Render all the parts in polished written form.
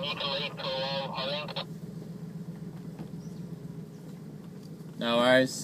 No worries.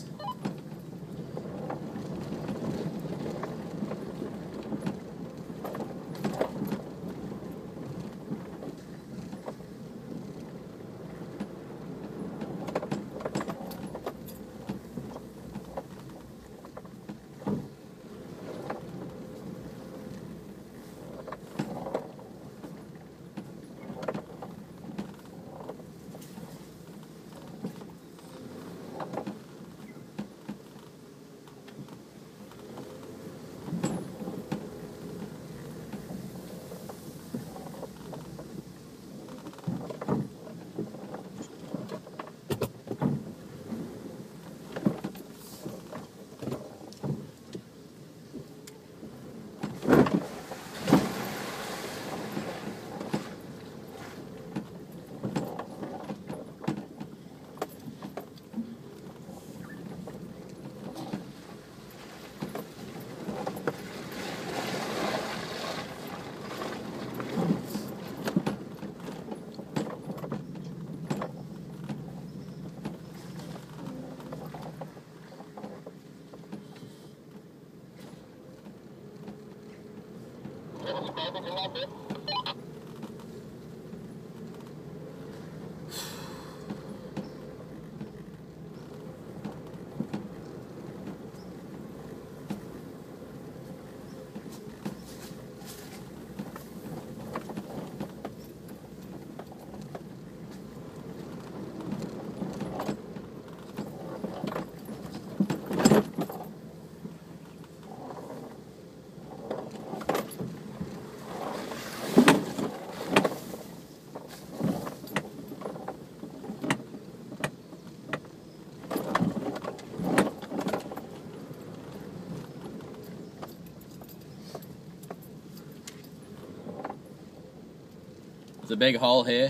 There's a big hole here.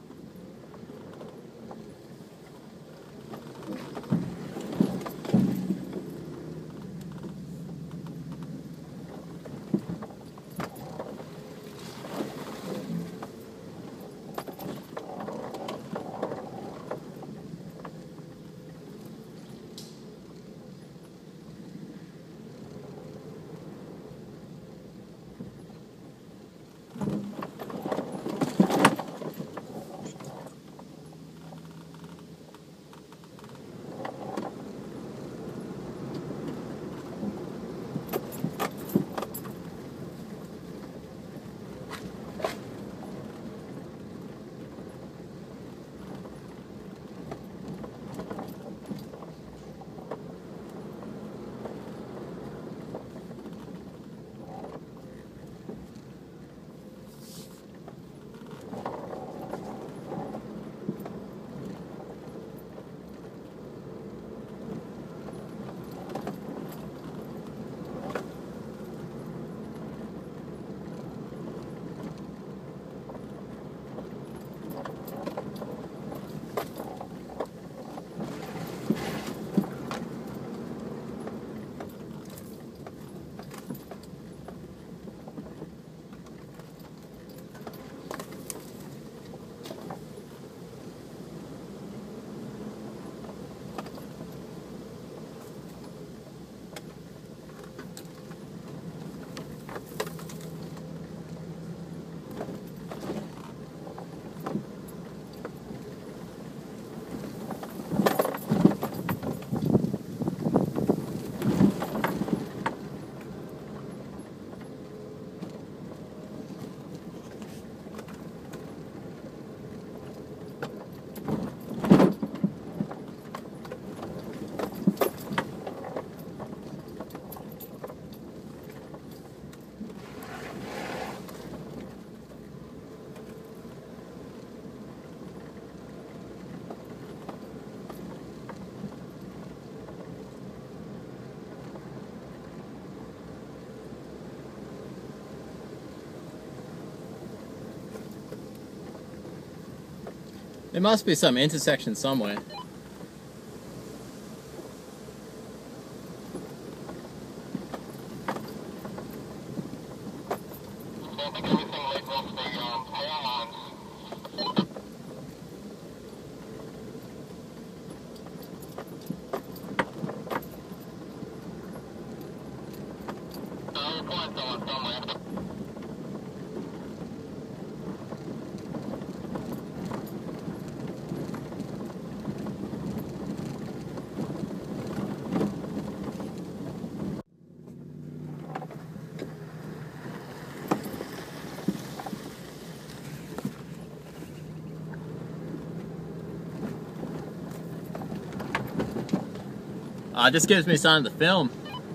There must be some intersection somewhere. I think everything laid off the power lines. It just gives me something to film.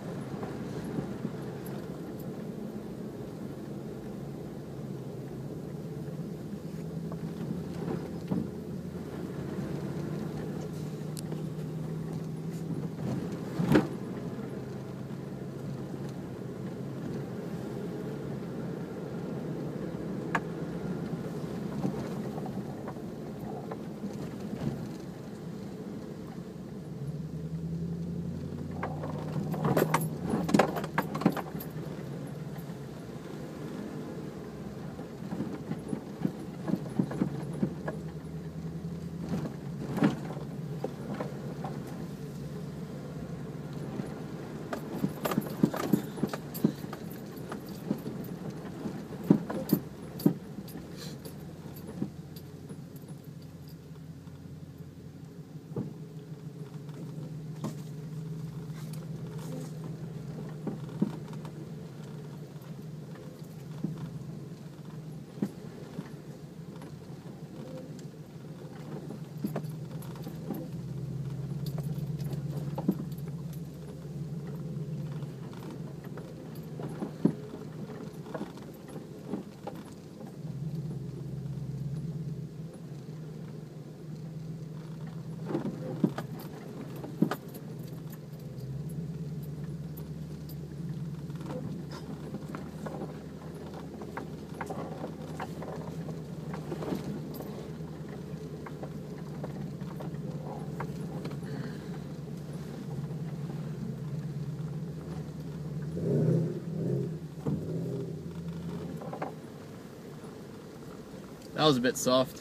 That was a bit soft.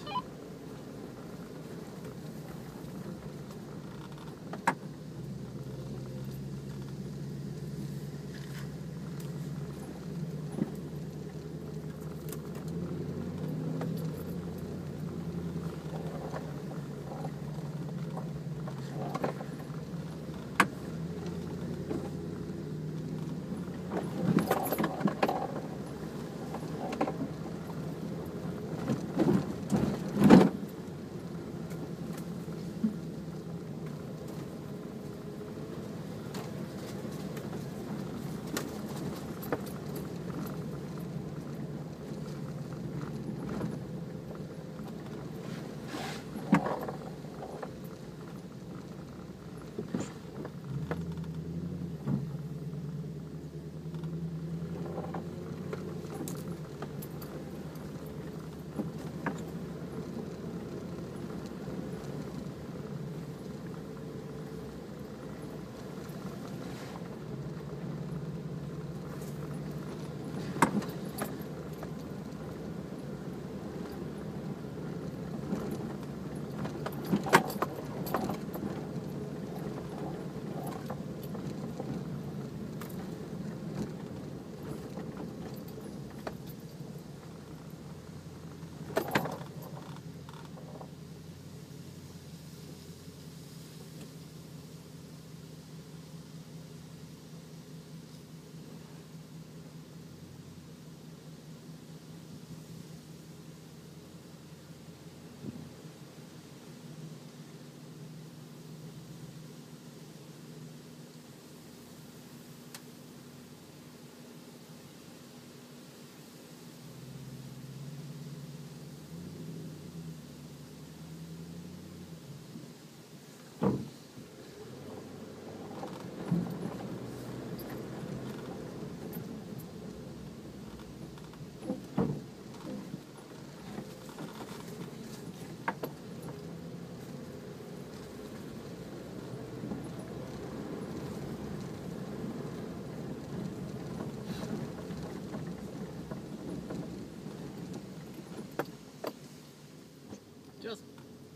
Just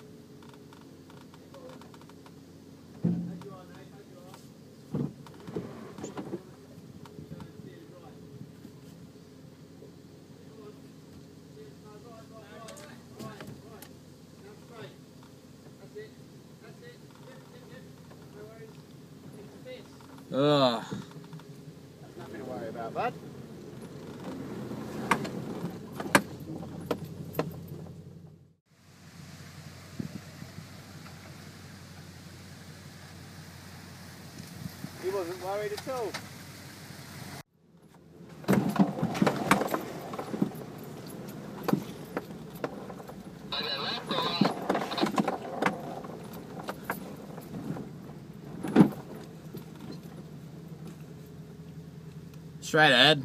ugh. Nothing to worry about, bud. wasn't worried at all. Straight ahead.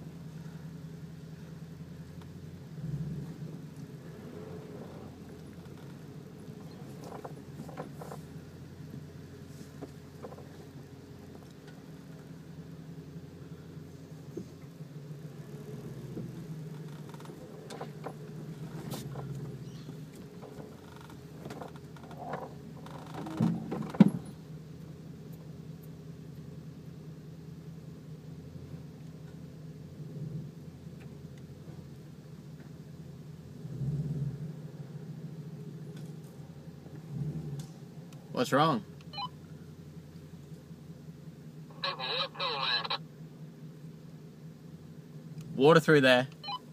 What's wrong? Water through there.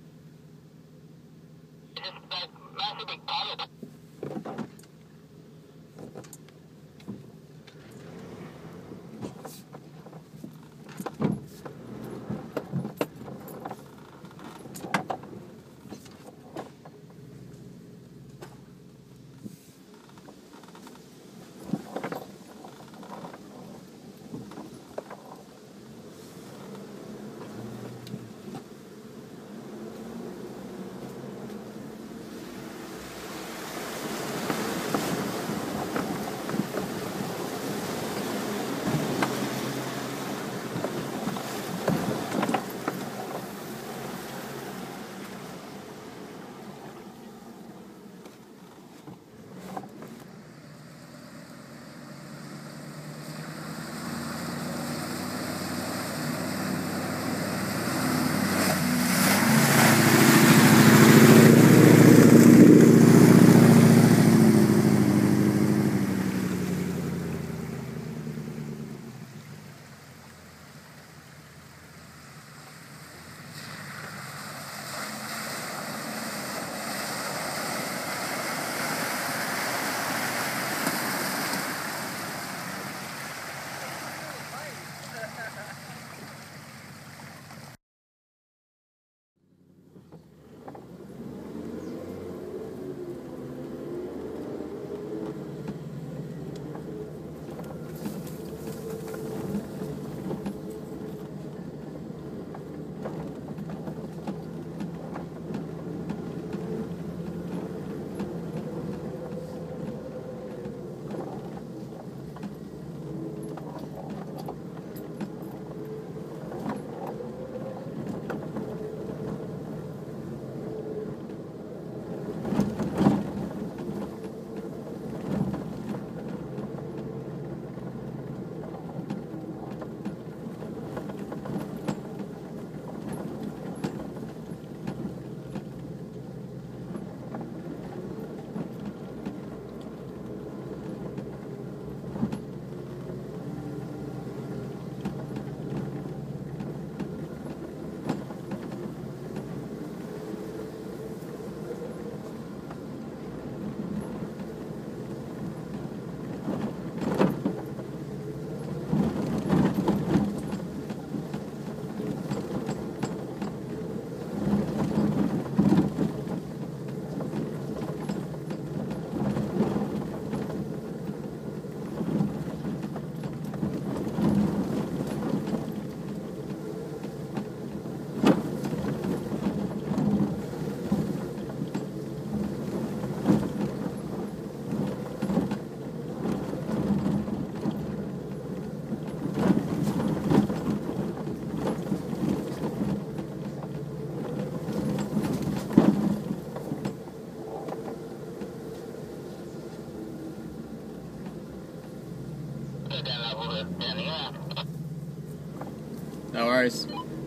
No worries.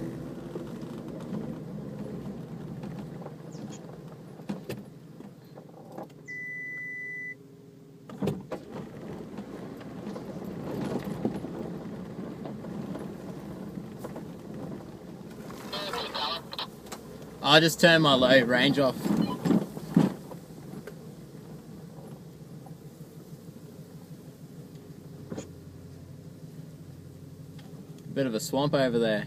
I just turned my low range off. Bit of a swamp over there.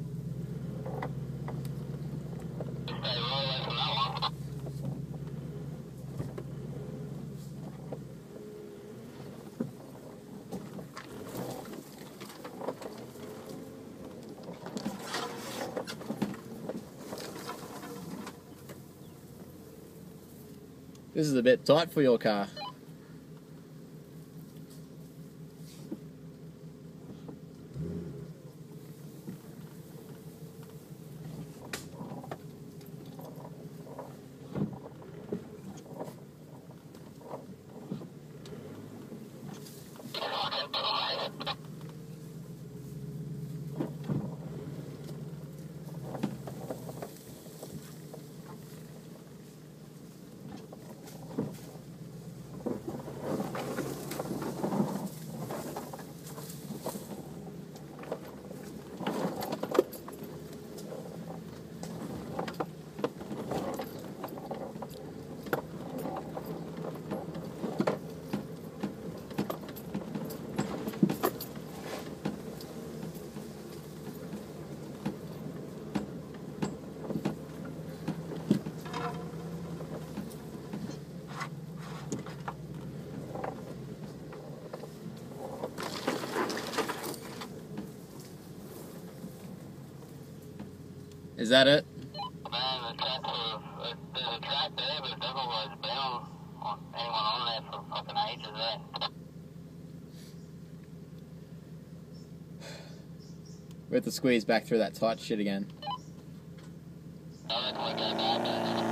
This is a bit tight for your car. Is that it? Man, there's a track there, but it doesn't look like it's been on anyone on there for fucking ages there. We have to squeeze back through that tight shit again. I reckon we go back and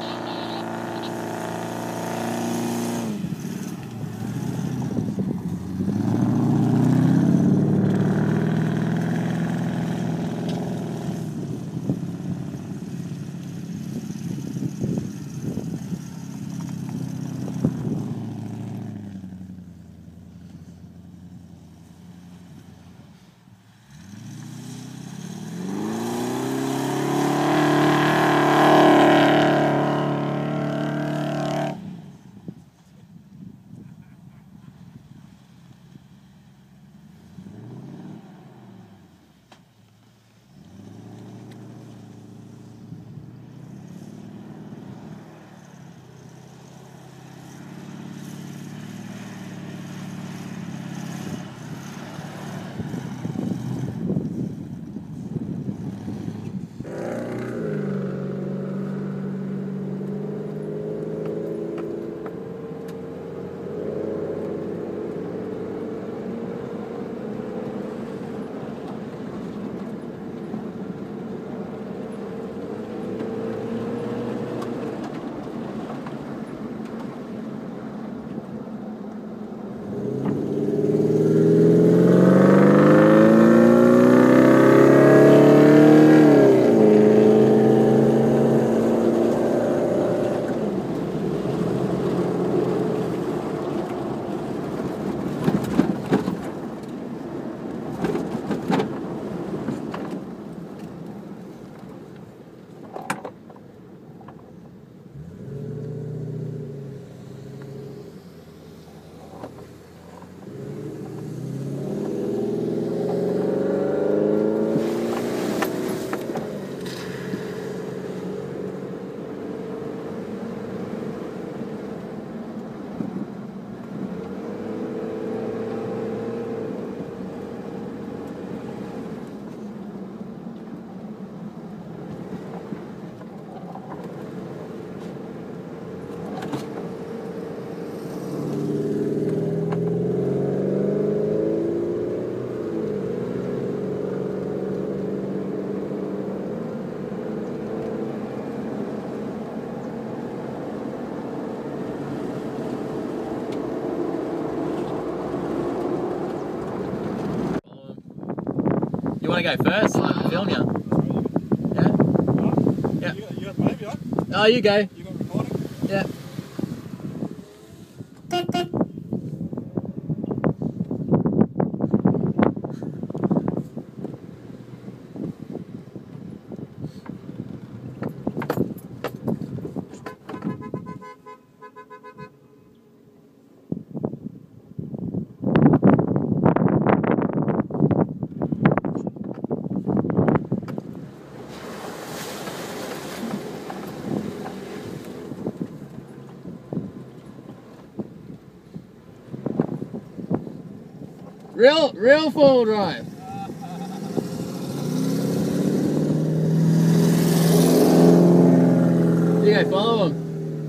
You want to go first? I'm filming you. Yeah? Yeah. You got the baby on? Oh, you go. You got recording? Yeah. Real four-wheel drive. You go follow him.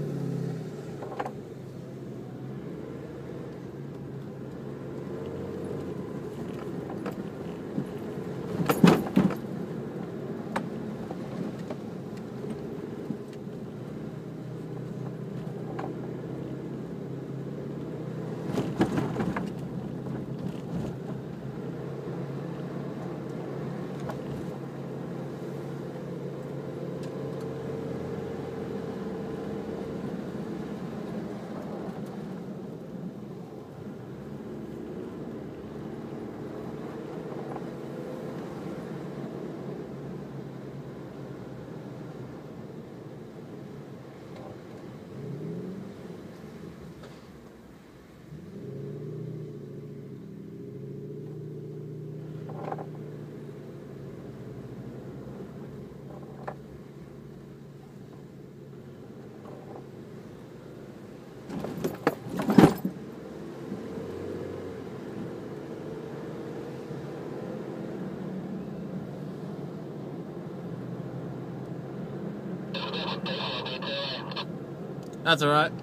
That's alright.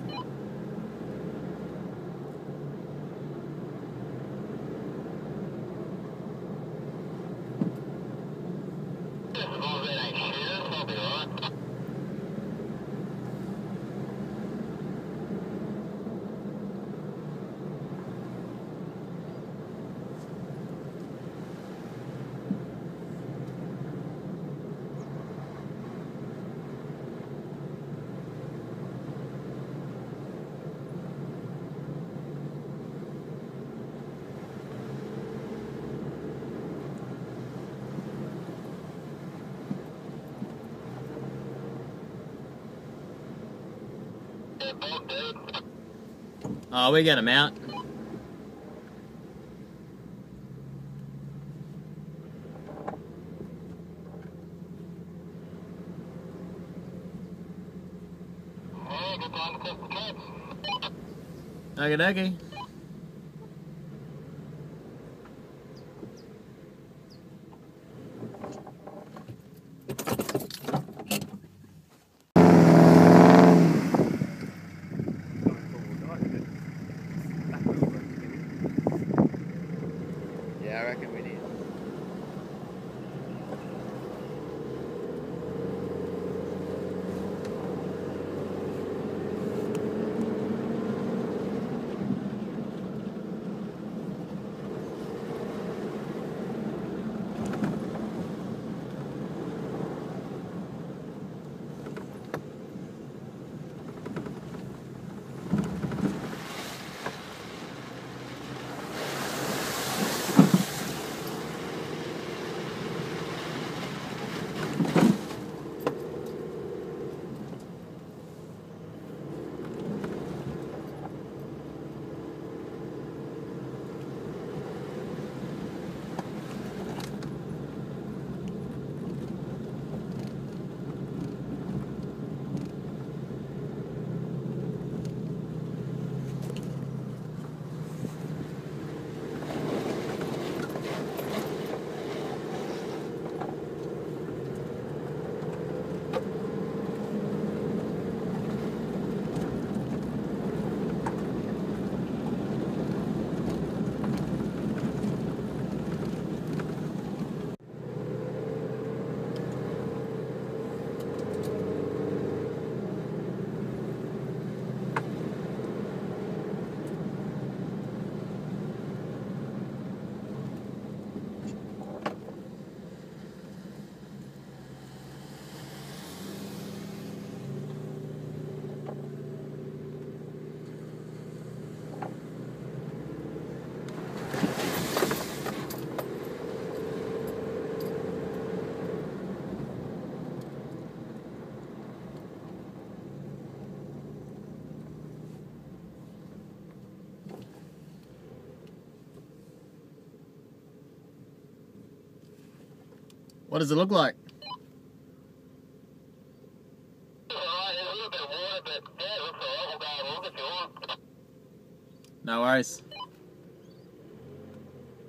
Oh, we get him out. Okie dokie. Yeah, I reckon we did. What does it look like? No worries.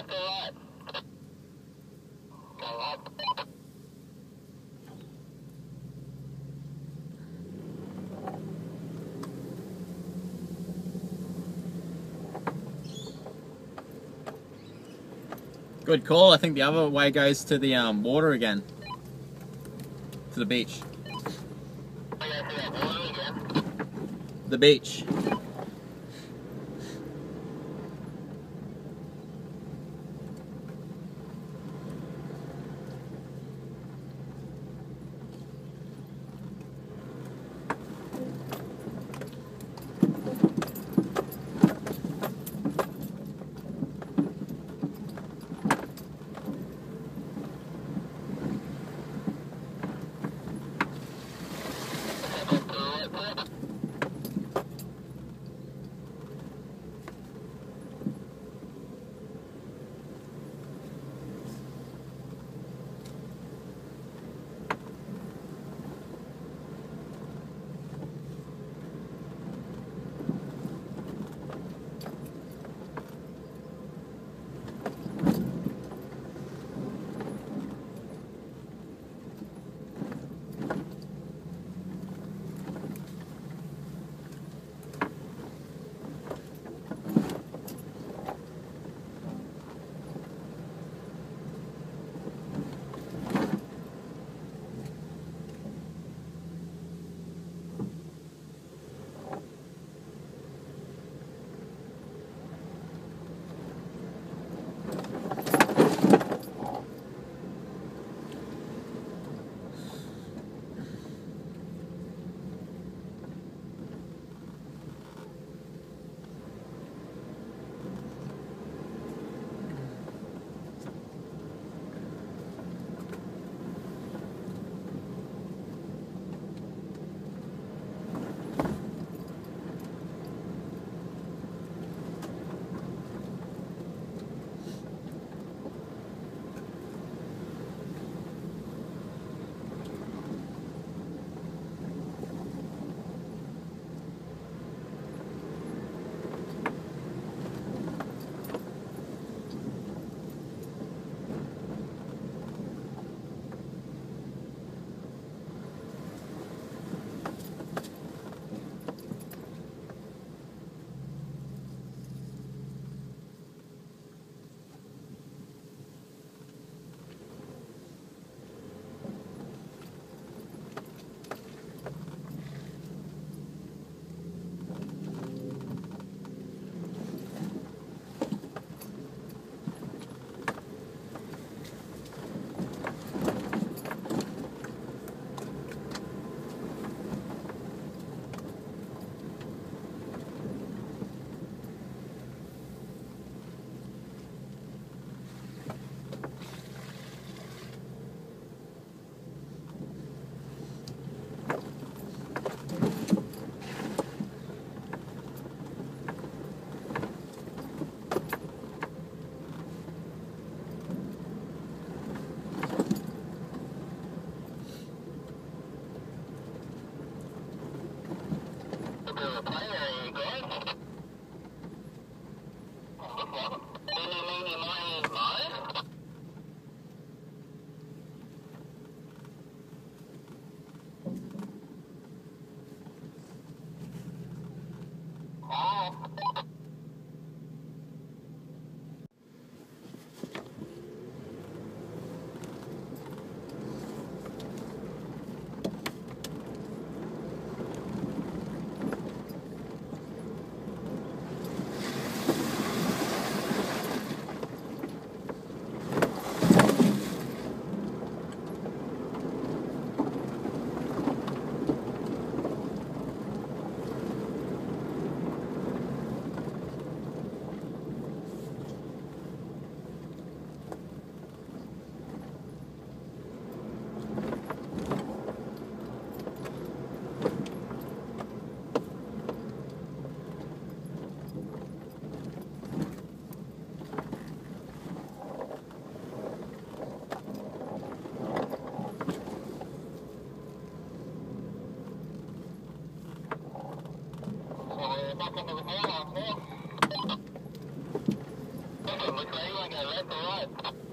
Left or right? Go right. Good call. I think the other way goes to the water again. To the beach. I gotta see that water again. The beach. left or right?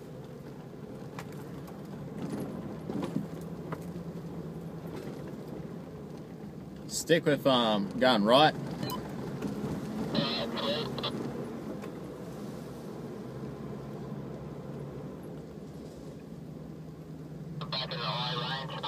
Stick with going right. Back in the high range.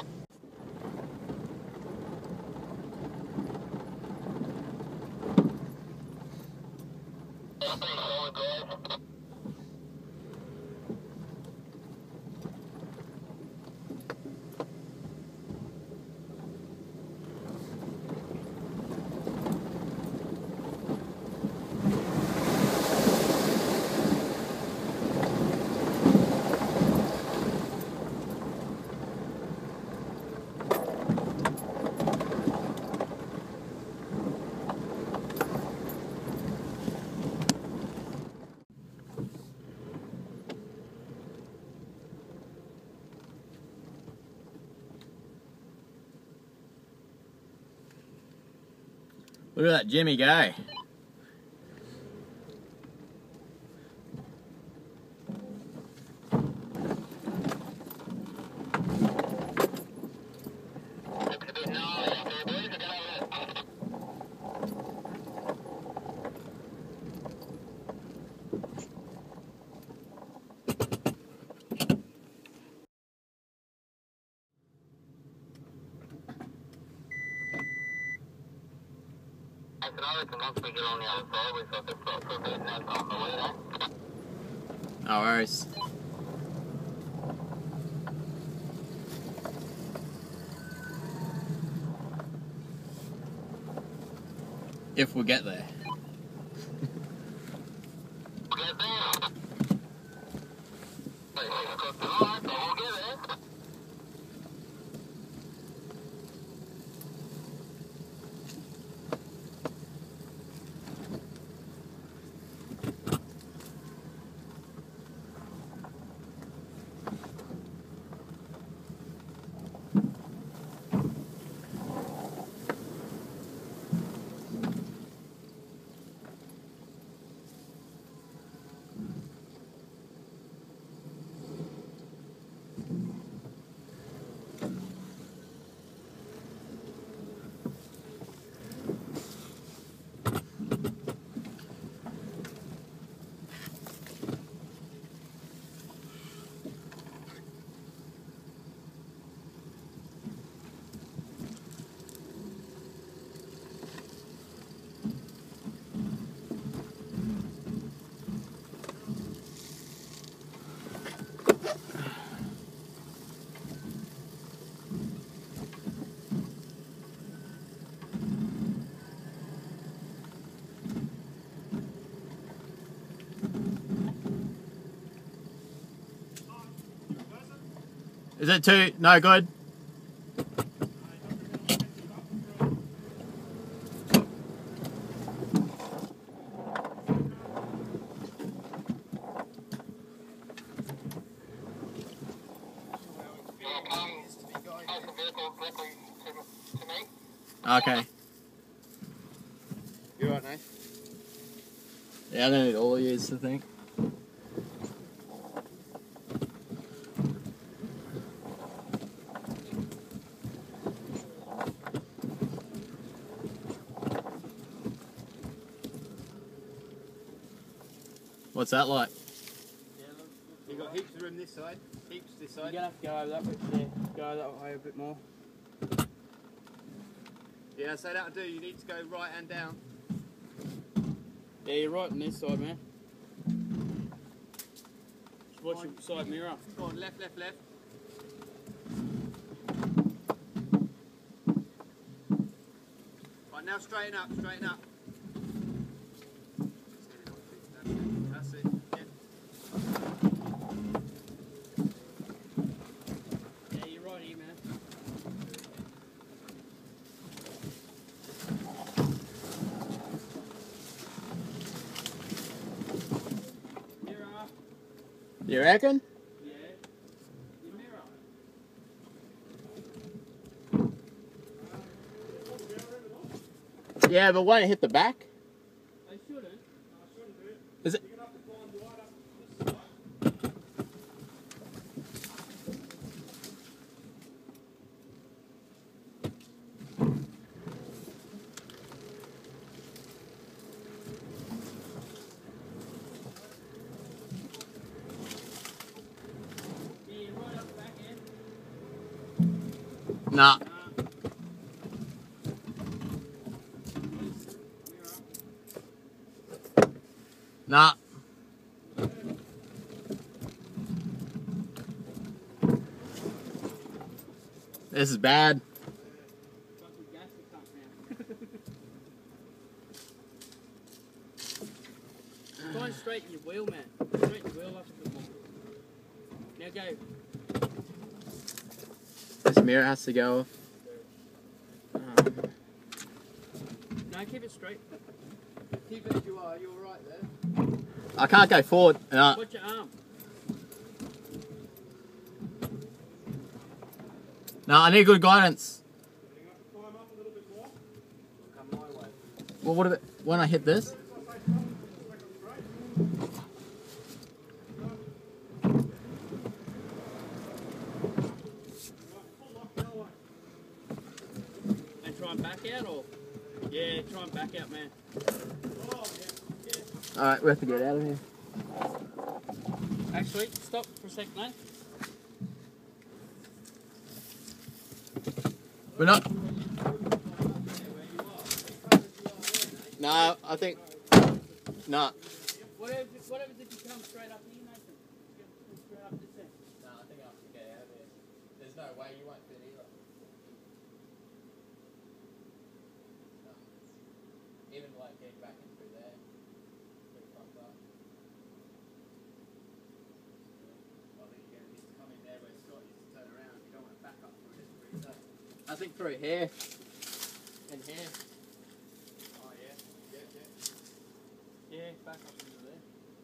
Look at that Jimmy go. Once we get on the other side, we've got the slot for a bit and that's on the way there. No worries. If we get there. Get there. But it's got the light, but we'll get there. Is it too no good? Okay. You alright, Nate? Yeah, I don't need all of yous, I think. What's that like? You got heaps of room this side, heaps this side. You're gonna have to go over that bit there. Go that way a bit more. Yeah, so that'll do. You need to go right and down. Yeah, you're right on this side, man. Just watch your side mirror. Go on, left, left, left. Right, now straighten up, straighten up. That's it. Yeah. Yeah, you're right here, man. Mirror. You reckon? Yeah. Your mirror. Yeah, but won't it hit the back? They shouldn't. Is it? You're gonna have to climb right up this side. Nah. Nah. This is bad. Try and straighten your wheel, man. Straighten your wheel up a bit more. Now go. This mirror has to go off. No, keep it straight. Keep it as you are. You're right there. I can't go forward. Watch your arm. No, I need good guidance. Climb up a little bit more. Come my way. Well, what about when I hit this? And try and back out, or? Yeah, try and back out, man. Alright, we have to get out of here. Actually, stop for a sec, mate. We're not. No, I think. No. What happens if you come straight up here, Nathan? Straight up this end. No, I think I have to get out of here. There's no way you won't fit either. No. Even like getting back in through there. Pretty fucked up. I think you're going to need to come in there where Scott used to turn around. You don't want to back up through this route. I think through here. And here. Oh yeah. Yeah, back up into there.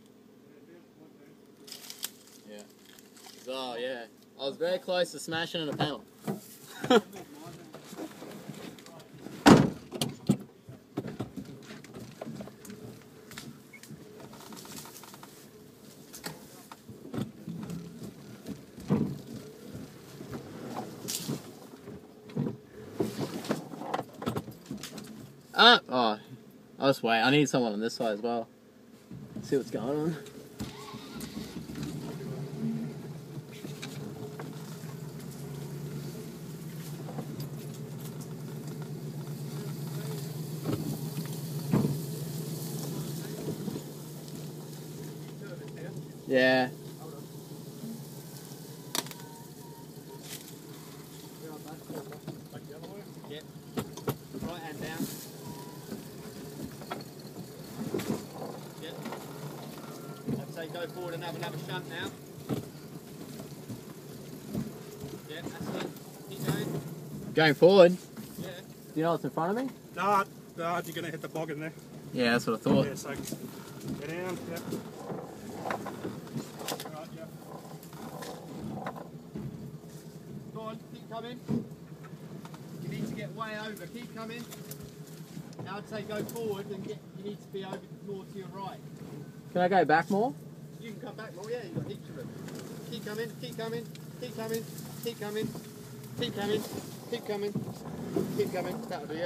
Yeah. Oh, yeah. I was very close to smashing in a panel. Oh, I'll just wait. I need someone on this side as well. See what's going on. Yeah. Yep. Right hand down. Yep. I'd say go forward and have another shunt now. Yep, that's it. Keep going. Going forward. Yeah. Do you know what's in front of me? No, you're going to hit the bog in there. Yeah, that's what I thought. Yeah, so get down, yep. Right, yep. Go on, keep coming. You need to get way over. Keep coming. Now I'd say go forward and you need to be over more to your right. Can I go back more? You can come back more, yeah, you've got heaps of room. Keep coming, keep coming, keep coming, keep coming, keep coming, keep coming, keep coming. That'll do you.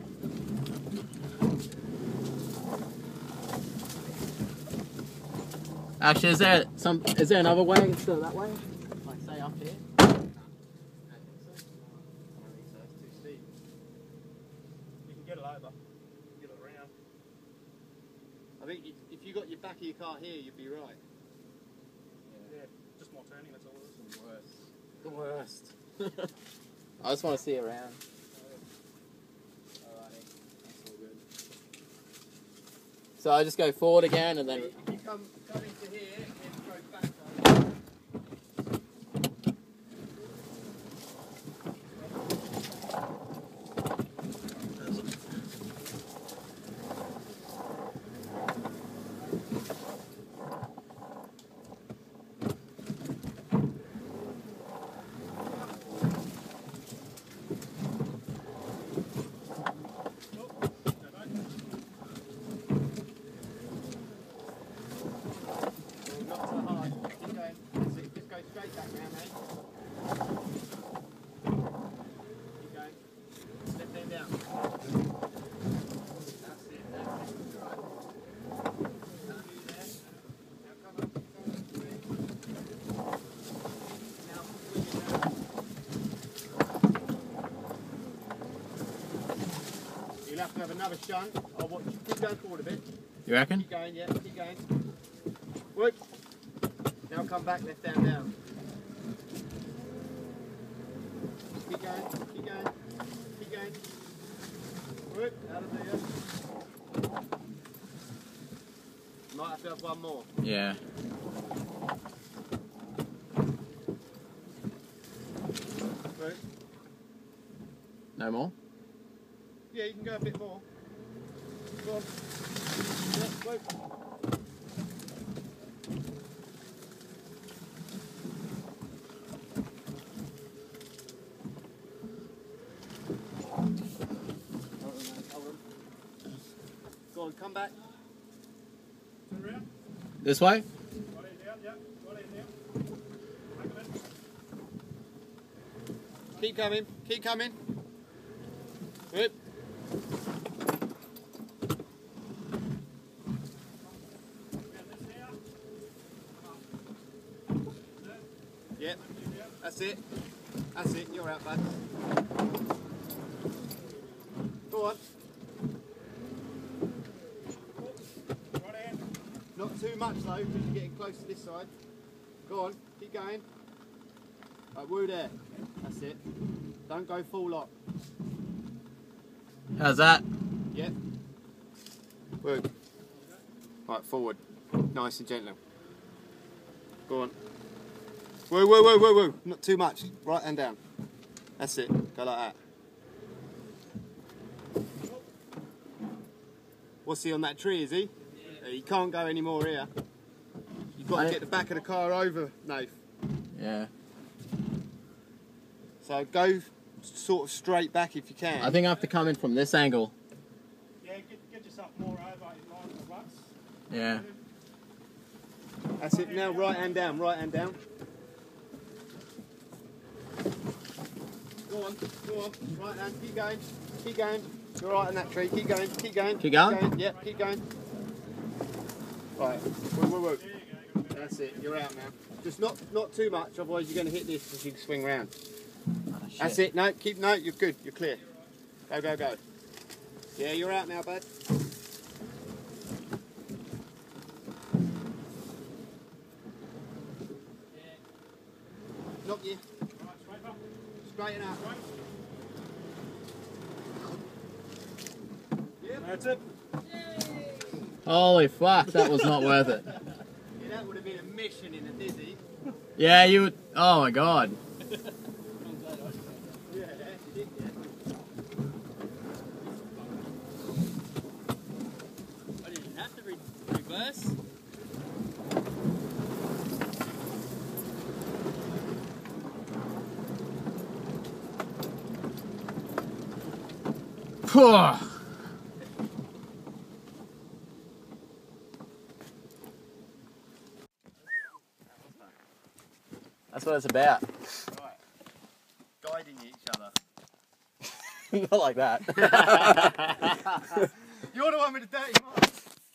Actually, is there another way instead of that way? Like say up here? I don't think so. It's too steep. You can get it over. Get it around. I think if you got your back of your car here, you'd be right. Yeah, just more turning, that's all it is. The worst. I just want to see around. Alrighty, that's all good. So I just go forward again and then. If you come into here and go back. Not so hard. Keep going. That's it. Just go straight back now, mate. Keep going. Step them down. That's it. That's it. Right. Now do there. Now come up. Now swing it down. have another shunt. I'll watch. Keep going forward a bit. You reckon? Keep going, yeah, keep going. Whoop. Now come back, left down, down. Keep going, keep going, keep going. Whoop, out of there. Might have to have one more. Yeah. Whoop. No more? Yeah, you can go a bit more. Go on. Yeah, whoop. Go on, come back. Turn around. This way? Right in down, yeah. Right in down. Back of it. Keep coming, keep coming. Whoop. Yep, that's it. That's it, you're out, bud. Go on. Right hand. Not too much though, because you're getting close to this side. Go on, keep going. Right, woo there. That's it. Don't go full lock. How's that? Yep. Woo. Right, forward. Nice and gentle. Go on. Woo, woo, woo, woo, woo. Not too much. Right hand down. That's it. Go like that. What's he on that tree, is he? Yeah. He can't go any more here. You've got to get the back of the car over, Nath. Yeah. So go sort of straight back if you can. I think I have to come in from this angle. Yeah, get yourself more over in line with the ruts. Yeah. That's it. Now right hand down, right hand down. Go on, go on. Right hand, keep going, keep going. You're right on that tree, keep going, keep going. Keep going? Yep, keep going. Right, woo, woo, woo. That's it, you're out now. Just not too much, otherwise you're going to hit this because you can swing round. Oh, That's it, no, keep, no, you're good, you're clear. Go, go, go. Yeah, you're out now, bud. Knock you. Right, straight up. Straighten up. Right. Yep. That's it. Holy fuck, that was not worth it. Yeah, that would have been a mission in a dizzy. Yeah, you would. Oh my god. Yeah, that's it, yeah. I didn't have to reverse. Phew. That's what it's about. Right. Guiding each other. Not like that. You're the one with the dirty marks.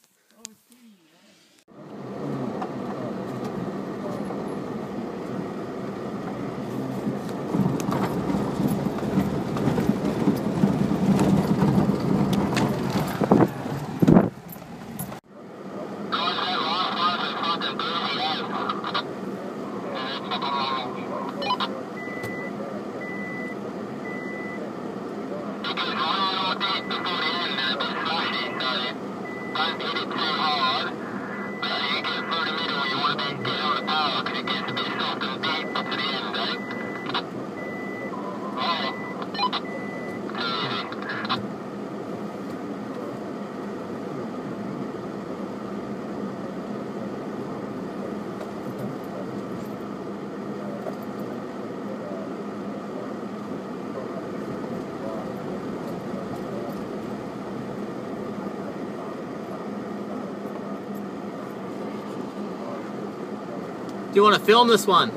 Do you want to film this one?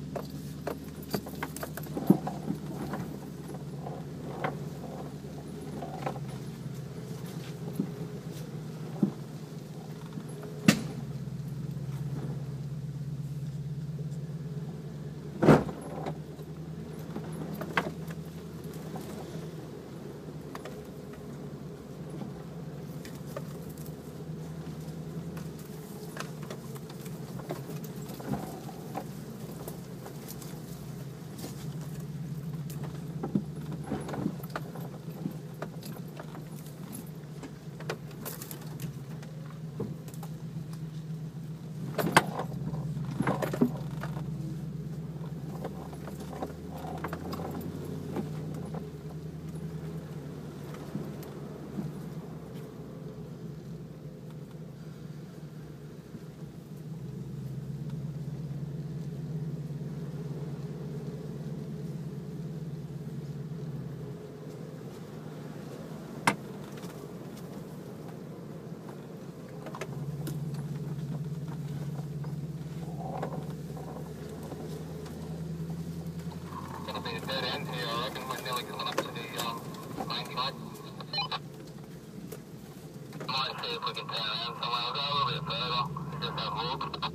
It'll be a dead end here. I reckon we're nearly coming up to the main track. Might see if we can turn around somewhere. I'll go a little bit further. Just have a look.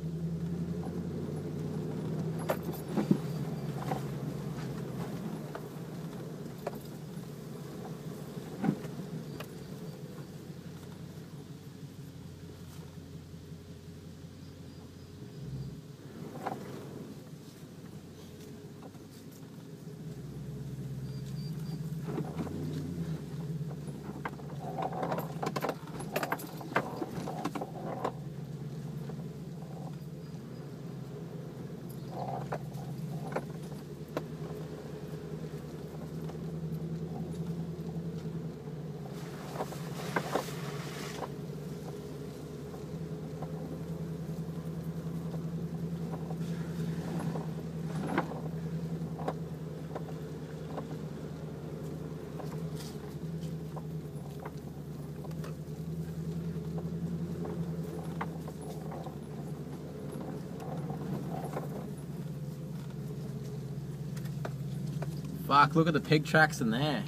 Fuck, look at the pig tracks in there.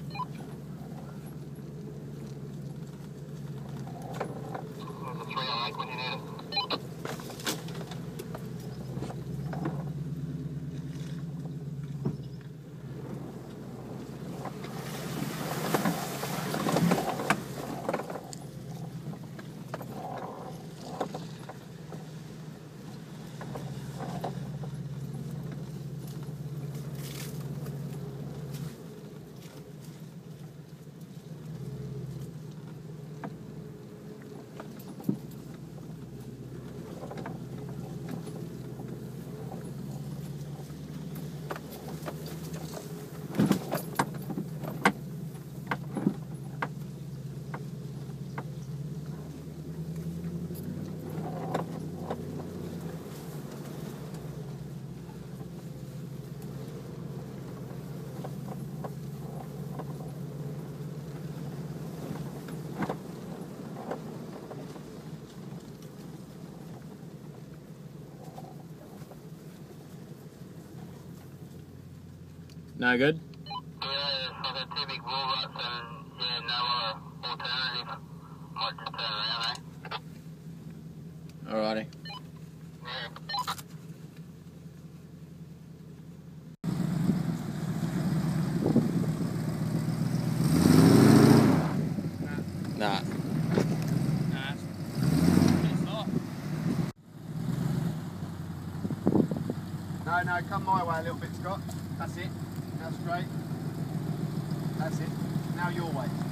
There's a 308 when you need it. No good? Yeah, I've got two big bull ruts and yeah, no alternative. Might just turn around, eh? Alrighty. Yeah. Nah. Nah, it's not. No, come my way a little bit, Scott. That's it. That's straight. That's it. Now your way.